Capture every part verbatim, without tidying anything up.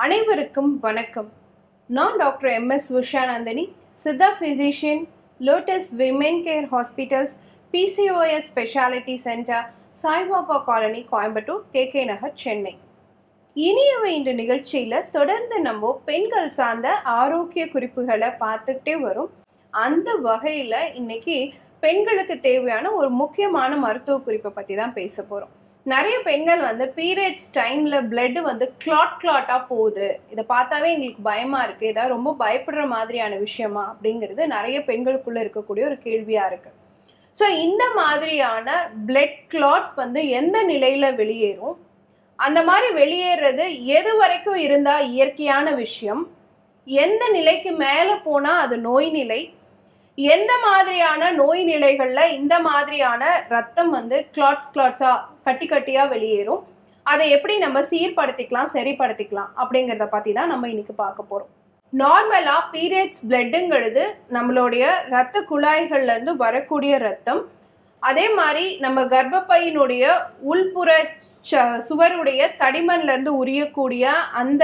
அனைவருக்கும் வணக்கம். நான் doctor M S Usha Nandini, Siddha physician, lotus women care hospitals, P C O S speciality centre, Saibaba colony, Coimbatore, K K Nagar, Chennai. இனியவை இந்த நிகழ்ச்சியில் தொடர்ந்து நம்ம பெண்கள் சார்ந்த ஆரோக்கிய குறிப்புகளை பார்த்துக்கிட்டே வரும். அந்த வகையில் இன்னைக்கு பெண்களுக்கு தேவையான ஒரு முக்கியமான மருத்துவ குறிப்பை பற்றி தான் பேச போகிறோம். நிறைய பெண்கள் வந்து பீரியட்ஸ் டைமில் பிளட் வந்து கிளாட் கிளாட்டாக போகுது, இதை பார்த்தாவே எங்களுக்கு பயமாக இருக்குது, ஏதாவது ரொம்ப பயப்படுற மாதிரியான விஷயமா அப்படிங்கிறது நிறைய பெண்களுக்குள்ளே இருக்கக்கூடிய ஒரு கேள்வியாக இருக்குது. ஸோ இந்த மாதிரியான பிளட் கிளாட்ஸ் வந்து எந்த நிலையில் வெளியேறும், அந்த மாதிரி வெளியேறது எது வரைக்கும் இருந்தால் இயற்கையான விஷயம், எந்த நிலைக்கு மேலே போனால் அது நோய் நிலை, எந்த மாதிரியான நோய் நிலைகளில் இந்த மாதிரியான ரத்தம் வந்து கிளாட்ஸ் கிளாட்ஸாக கட்டி கட்டியாக வெளியேறும், அதை எப்படி நம்ம சீர்படுத்திக்கலாம் சரிப்படுத்திக்கலாம் அப்படிங்கிறத பற்றி தான் நம்ம இன்னைக்கு பார்க்க போகிறோம். நார்மலாக பீரியட்ஸ் பிளட்டுங்கிறது நம்மளுடைய இரத்த குழாய்கள்லேருந்து வரக்கூடிய ரத்தம். அதே மாதிரி நம்ம கர்ப்பப்பையினுடைய உள்புற சுவருடைய தடிமன்லேருந்து உரியக்கூடிய அந்த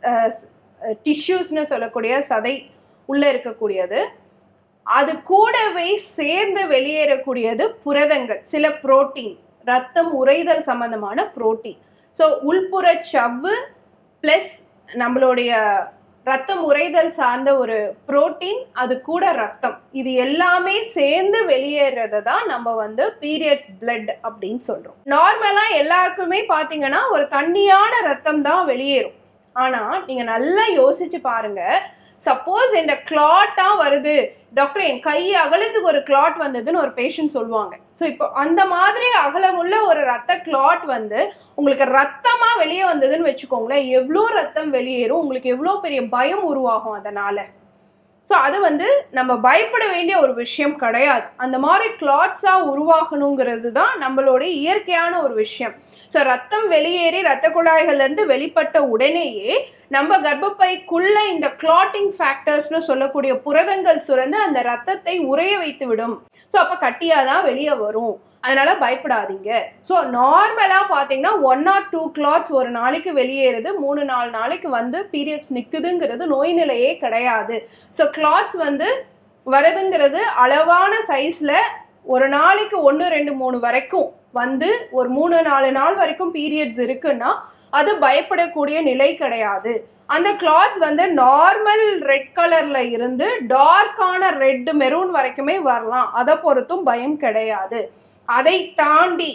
டிஷ்யூஸ்னு சொல்லக்கூடிய சதை உள்ளே இருக்கக்கூடியது. அது கூடவே சேர்ந்து வெளியேறக்கூடியது புரதங்கள், சில புரோட்டீன், ரத்தம் உறைதல் சம்பந்தமான புரோட்டீன். ஸோ உள்புற சவ்வு பிளஸ் நம்மளுடைய ரத்தம் உறைதல் சார்ந்த ஒரு புரோட்டீன், அது கூட ரத்தம், இது எல்லாமே சேர்ந்து வெளியேறதை தான் நம்ம வந்து பீரியட்ஸ் பிளட் அப்படின்னு சொல்றோம். நார்மலா எல்லாருக்குமே பாத்தீங்கன்னா ஒரு தண்ணியான ரத்தம் தான் வெளியேறும். ஆனா நீங்க நல்லா யோசிச்சு பாருங்க, சப்போஸ் இந்த கிளாட்டா வருது டாக்டர், என் கை அகலத்துக்கு ஒரு கிளாட் வந்ததுன்னு ஒரு பேஷண்ட் சொல்லுவாங்க. ஸோ இப்போ அந்த மாதிரி அகலமுள்ள ஒரு ரத்த கிளாட் வந்து உங்களுக்கு ரத்தமா வெளியே வந்ததுன்னு வச்சுக்கோங்களேன், எவ்வளோ ரத்தம் வெளியேறும், உங்களுக்கு எவ்வளோ பெரிய பயம் உருவாகும் அதனால. ஸோ அது வந்து நம்ம பயப்பட வேண்டிய ஒரு விஷயம் கிடையாது. அந்த மாதிரி கிளாட்ஸா உருவாகணுங்கிறது தான் நம்மளுடைய இயற்கையான ஒரு விஷயம். ஸோ ரத்தம் வெளியேறி ரத்த குழாய்கள்ல இருந்து வெளிப்பட்ட உடனேயே நம்ம கர்ப்பப்பைக்குள்ள இந்த கிளாட்டிங் ஃபேக்டர்ஸ்னு சொல்லக்கூடிய புரதங்கள் சுரந்து அந்த ரத்தத்தை உறைய வைத்து விடும். ஸோ அப்போ கட்டியாக தான் வெளியே வரும், அதனால பயப்படாதீங்க. ஸோ நார்மலாக பார்த்தீங்கன்னா ஒன் ஆர் டூ கிளாட்ஸ் ஒரு நாளைக்கு வெளியேறுது, மூணு நாலு நாளைக்கு வந்து பீரியட்ஸ் நிற்குதுங்கிறது நோய் நிலையே கிடையாது. ஸோ கிளாட்ஸ் வந்து வருதுங்கிறது அளவான சைஸில் ஒரு நாளைக்கு ஒன்று ரெண்டு மூணு வரைக்கும் வந்து ஒரு மூணு நாலு நாள் வரைக்கும் பீரியட்ஸ் இருக்குன்னா அது பயப்படக்கூடிய நிலை கிடையாது. அந்த கிளாத்ஸ் வந்து நார்மல் ரெட் கலர்ல இருந்து டார்க்கான ரெட் மெரூன் வரைக்குமே வரலாம், அதை பொறுத்தும் பயம் கிடையாது. அதை தாண்டி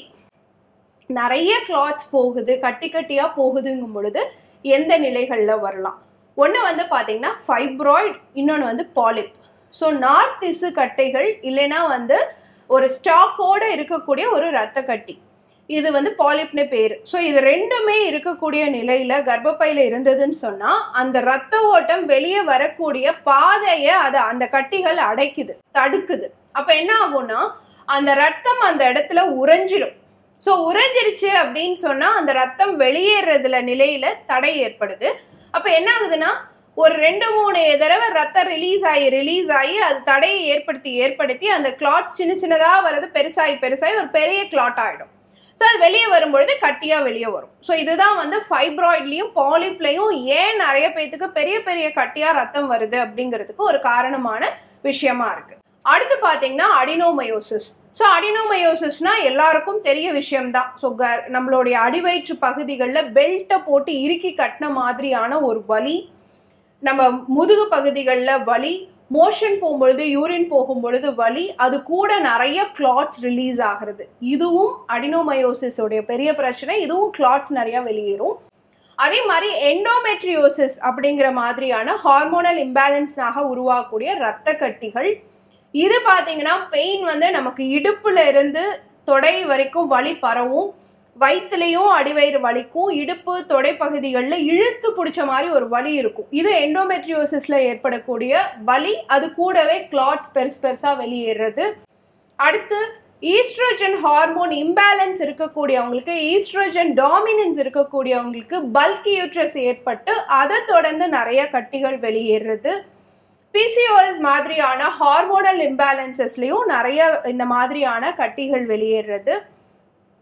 நிறைய கிளாத்ஸ் போகுது, கட்டி கட்டியா போகுதுங்கும் பொழுது எந்த நிலைகள்ல வரலாம்? ஒன்று வந்து பார்த்தீங்கன்னா ஃபைப்ராய்டு, இன்னொன்று வந்து பாலிப். ஸோ நார்த் திசு கட்டைகள் இல்லைன்னா வந்து ஒரு ஸ்டாக்கோட இருக்கக்கூடிய ஒரு ரத்த கட்டி, இது வந்து பாலிப்னு பேர். ஸோ இது ரெண்டுமே இருக்கக்கூடிய நிலையில கர்ப்பப்பையில இருந்ததுன்னு சொன்னா அந்த ரத்த ஓட்டம் வெளியே வரக்கூடிய பாதையை அது அந்த கட்டிகள் அடைக்குது, தடுக்குது. அப்ப என்ன ஆகும்னா அந்த ரத்தம் அந்த இடத்துல உறைஞ்சிடும். ஸோ உறைஞ்சிருச்சு அப்படின்னு சொன்னா அந்த ரத்தம் வெளியேறதுல நிலையில தடை ஏற்படுது. அப்ப என்ன ஆகுதுன்னா ஒரு ரெண்டு மூணு தடவை ரத்தம் ரிலீஸ் ஆகி ரிலீஸ் ஆகி அது தடையை ஏற்படுத்தி ஏற்படுத்தி அந்த கிளாட் சின்ன சின்னதாக வர்றது பெருசாகி பெருசாகி ஒரு பெரிய கிளாட் ஆகிடும். ஸோ அது வெளியே வரும்பொழுது கட்டியாக வெளியே வரும். ஸோ இதுதான் வந்து ஃபைப்ராய்ட்லையும் பாலிப்லையும் ஏன் நிறைய பேத்துக்கு பெரிய பெரிய கட்டியாக ரத்தம் வருது அப்படிங்கிறதுக்கு ஒரு காரணமான விஷயமா இருக்கு. அடுத்து பார்த்தீங்கன்னா அடினோமயோசிஸ். ஸோ அடினோமயோசிஸ்னா எல்லாருக்கும் தெரிய விஷயம்தான். ஸோ க நம்மளுடைய அடிவயிற்று பகுதிகளில் பெல்ட்டை போட்டு இறுக்கி கட்டின மாதிரியான ஒரு வலி, நம்ம முதுகு பகுதிகளில் வலி, மோஷன் போகும்பொழுது யூரின் போகும் பொழுது வலி, அது கூட நிறைய கிளாட்ஸ் ரிலீஸ் ஆகிறது. இதுவும் அடினோமயோசிஸோடைய பெரிய பிரச்சனை. இதுவும் கிளாட்ஸ் நிறைய வெளியேறும். அதே மாதிரி எண்டோமெட்ரியோசிஸ் அப்படிங்கிற மாதிரியான ஹார்மோனல் இம்பேலன்ஸ்னாக உருவாகக்கூடிய இரத்த கட்டிகள், இது பார்த்தீங்கன்னா பெயின் வந்து நமக்கு இடுப்புல இருந்து தொடை வரைக்கும் வலி பரவும், வயிற்றுலையும் அடிவயிறு வலிக்கும், இடுப்பு தொடை பகுதிகளில் இழுத்து பிடிச்ச மாதிரி ஒரு வலி இருக்கும். இது எண்டோமெட்ரியோசிஸ்ல ஏற்படக்கூடிய வலி. அது கூடவே கிளாட்ஸ் பெருசு பெருசா வெளியேறது. அடுத்து ஈஸ்ட்ரோஜன் ஹார்மோன் இம்பேலன்ஸ் இருக்கக்கூடியவங்களுக்கு, ஈஸ்ட்ரோஜன் டாமினன்ஸ் இருக்கக்கூடியவங்களுக்கு பல்கி யூட்ரஸ் ஏற்பட்டு அதை தொடர்ந்து நிறைய கட்டிகள் வெளியேறது. பி சி ஓ எஸ் மாதிரியான ஹார்மோனல் இம்பேலன்சஸ்லையும் நிறைய இந்த மாதிரியான கட்டிகள் வெளியேறது.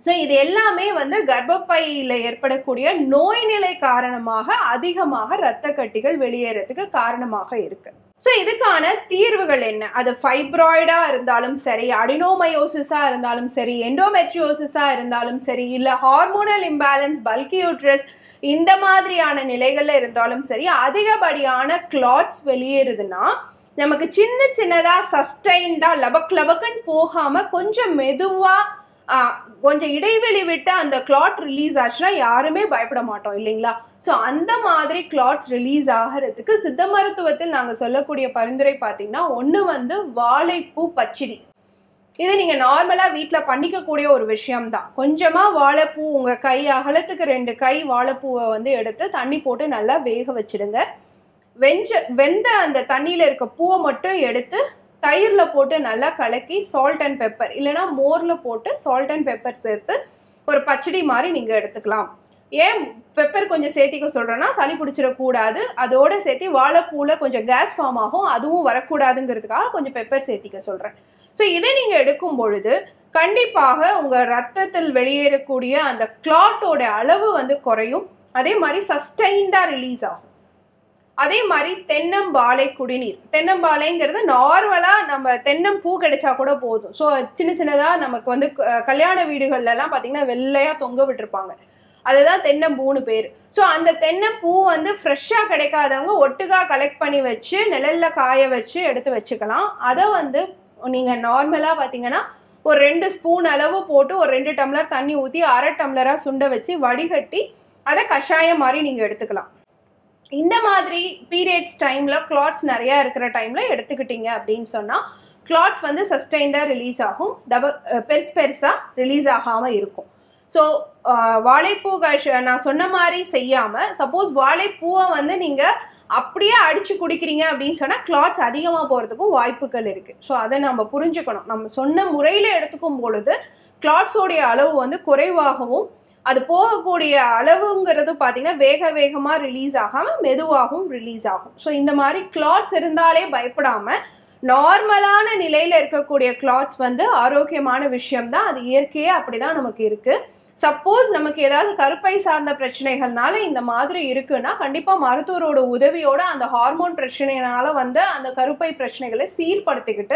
ஸோ இது எல்லாமே வந்து கர்ப்பப்பையில் ஏற்படக்கூடிய நோய் நிலை காரணமாக அதிகமாக இரத்த கட்டிகள் வெளியேறதுக்கு காரணமாக இருக்கு. ஸோ இதுக்கான தீர்வுகள் என்ன? அது ஃபைப்ராய்டா இருந்தாலும் சரி, அடினோமயோசிஸா இருந்தாலும் சரி, எண்டோமெட்ரியோசிஸா இருந்தாலும் சரி, இல்லை ஹார்மோனல் இம்பேலன்ஸ், பல்கி யூட்ரஸ் இந்த மாதிரியான நிலைகள்ல இருந்தாலும் சரி, அதிகப்படியான கிளாட்ஸ் வெளியேறுதுன்னா நமக்கு சின்ன சின்னதா சஸ்டைன்டா லபக் லபக்குன்னு போகாம கொஞ்சம் மெதுவா கொஞ்சம் இடைவெளி விட்டு அந்த கிளாட் ரிலீஸ் ஆச்சுன்னா யாருமே பயப்பட மாட்டோம் இல்லைங்களா? ஸோ அந்த மாதிரி கிளாட்ஸ் ரிலீஸ் ஆகிறதுக்கு சித்த மருத்துவத்தில் நாங்கள் சொல்லக்கூடிய பரிந்துரை பார்த்தீங்கன்னா, ஒன்று வந்து வாழைப்பூ பச்சடி. இது நீங்கள் நார்மலாக வீட்டில் பண்ணிக்கக்கூடிய ஒரு விஷயம்தான். கொஞ்சமாக வாழைப்பூ உங்கள் கை அகலத்துக்கு ரெண்டு கை வாழைப்பூவை வந்து எடுத்து தண்ணி போட்டு நல்லா வேக வச்சிடுங்க. வெஞ்ச வெந்த அந்த தண்ணியில் இருக்க பூவை மட்டும் எடுத்து தயிரில் போட்டு நல்லா கலக்கி சால்ட் அண்ட் பெப்பர் இல்லைனா மோரில் போட்டு சால்ட் அண்ட் பெப்பர் சேர்த்து ஒரு பச்சடி மாதிரி நீங்கள் எடுத்துக்கலாம். ஏன் பெப்பர் கொஞ்சம் சேர்த்திக்க சொல்கிறேன்னா, சளி பிடிச்சிடக்கூடாது, அதோடு சேர்த்து வாழைப்பூவில் கொஞ்சம் கேஸ் ஃபார்ம் ஆகும், அதுவும் வரக்கூடாதுங்கிறதுக்காக கொஞ்சம் பெப்பர் சேர்த்திக்க சொல்கிறேன். ஸோ இதை நீங்கள் எடுக்கும் பொழுது கண்டிப்பாக உங்கள் ரத்தத்தில் வெளியேறக்கூடிய அந்த கிளாட்டோட அளவு வந்து குறையும். அதே மாதிரி சஸ்டைன்டாக ரிலீஸ் ஆகும். அதே மாதிரி தென்னம்பாலை குடிநீர். தென்னம்பாலைங்கிறது நார்மலாக நம்ம தென்னம் பூ கிடைச்சா கூட போதும். ஸோ சின்ன சின்னதாக நமக்கு வந்து கல்யாண வீடுகள்லாம் பார்த்தீங்கன்னா வெள்ளையாக தொங்க விட்டுருப்பாங்க, அதுதான் தென்னம்பூன்னு பேர். ஸோ அந்த தென்னம்பூ வந்து ஃப்ரெஷ்ஷாக கிடைக்காதவங்க ஒட்டுக்காக கலெக்ட் பண்ணி வச்சு நிழலில் காய வச்சு எடுத்து வச்சுக்கலாம். அதை வந்து நீங்கள் நார்மலாக பார்த்தீங்கன்னா ஒரு ரெண்டு ஸ்பூன் அளவு போட்டு ஒரு ரெண்டு டம்ளர் தண்ணி ஊற்றி அரை டம்ளராக சுண்ட வச்சு வடிகட்டி அதை கஷாயம் மாதிரி நீங்கள் எடுத்துக்கலாம். இந்த மாதிரி பீரியட்ஸ் டைமில் கிளாட்ஸ் நிறையா இருக்கிற டைமில் எடுத்துக்கிட்டீங்க அப்படின்னு சொன்னால் கிளாட்ஸ் வந்து சஸ்டைண்டாக ரிலீஸ் ஆகும், டபுள் பெருசு பெருசாக ரிலீஸ் ஆகாமல் இருக்கும். ஸோ வாழைப்பூ கஷ நான் சொன்ன மாதிரி செய்யாமல், சப்போஸ் வாழைப்பூவை வந்து நீங்கள் அப்படியே அடித்து குடிக்கிறீங்க அப்படின்னு சொன்னால் கிளாட்ஸ் அதிகமாக போகிறதுக்கும் வாய்ப்புகள் இருக்குது. ஸோ அதை நம்ம புரிஞ்சுக்கணும். நம்ம சொன்ன முறையில் எடுத்துக்கும் பொழுது கிளாட்ஸோடைய அளவு வந்து குறைவாகவும், அது போகக்கூடிய அளவுங்கிறது பார்த்தீங்கன்னா வேக வேகமாக ரிலீஸ் ஆகாமல் மெதுவாகவும் ரிலீஸ் ஆகும். ஸோ இந்த மாதிரி கிளாட்ஸ் இருந்தாலே பயப்படாமல், நார்மலான நிலையில் இருக்கக்கூடிய கிளாட்ஸ் வந்து ஆரோக்கியமான விஷயம்தான், அது இயற்கையே அப்படி தான் நமக்கு இருக்குது. சப்போஸ் நமக்கு ஏதாவது கருப்பை சார்ந்த பிரச்சனைகள்னால இந்த மாதிரி இருக்குன்னா கண்டிப்பாக மருத்துவரோட உதவியோட அந்த ஹார்மோன் பிரச்சனையினால வந்து அந்த கருப்பை பிரச்சனைகளை சீர்படுத்திக்கிட்டு,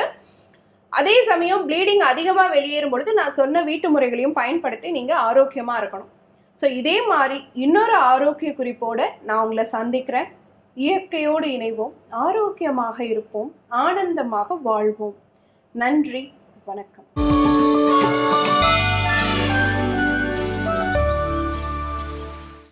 அதே சமயம் ப்ளீடிங் அதிகமாக வெளியேறும் பொழுது நான் சொன்ன வீட்டு முறைகளையும் பயன்படுத்தி நீங்கள் ஆரோக்கியமாக இருக்கணும். ஸோ இதே மாதிரி இன்னொரு ஆரோக்கிய குறிப்போடு நான் உங்களை சந்திக்கிறேன். இயற்கையோடு இணைவோம், ஆரோக்கியமாக இருப்போம், ஆனந்தமாக வாழ்வோம். நன்றி, வணக்கம்.